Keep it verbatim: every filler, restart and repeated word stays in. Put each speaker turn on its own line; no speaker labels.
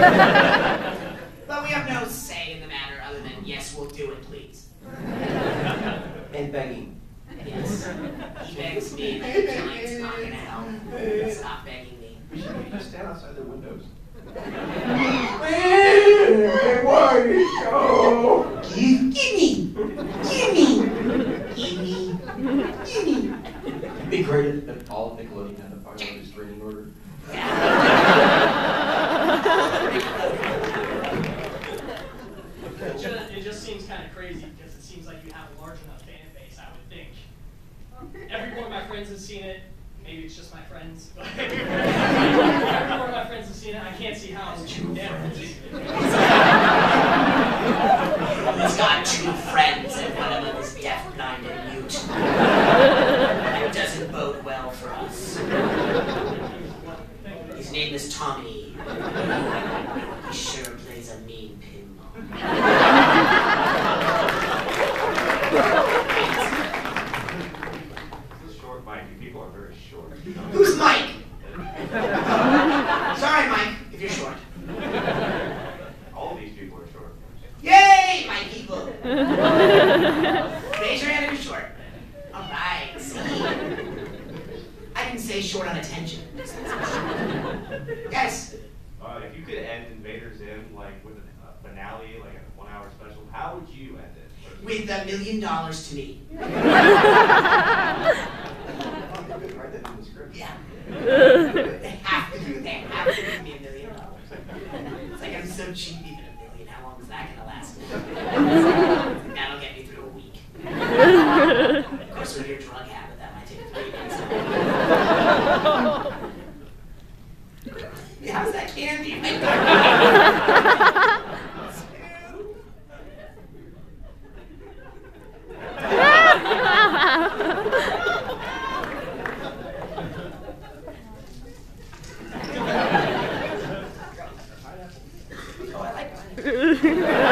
But we have no say in the matter other than, yes, we'll do it, please.
And begging.
Yes. He begs me, but the giant's not going to help. Stop begging me.
Should we stand outside their windows?
Give, gimme! Gimme! Gimme! Gimme!
It'd be great if all of Nickelodeon had a fire restraining order.
It just, it just seems kind of crazy because it seems like you have a large enough fan base, I would think. Every one of my friends has seen it. Maybe it's just my friends. But every one of my friends has seen it. I can't see how it's true friends.
He's got two friends, and one of them is deaf, blind, and mute. That doesn't bode well for us. His name is Tommy. He sure plays a mean pinball.
Short Mike. You people are very short.
Who's Mike? Sorry, Mike, if you're short.
All of these people are short.
Yay, my people! Raise your hand if you're short. All right, see? I didn't say short on attention. Yes?
Uh, if you could end Invader Zim like with a uh, finale, like a one-hour special, how would you end it?
With a million dollars to me.
Write that in the script.
Yeah. They have to do it. They have to give me a million dollars. It's like I'm so cheap, even a million. How long is that going to last? That'll get me through a week. Of course, with your drug habit, that might take three months. Yeah, how's that candy? Oh, I like pineapple.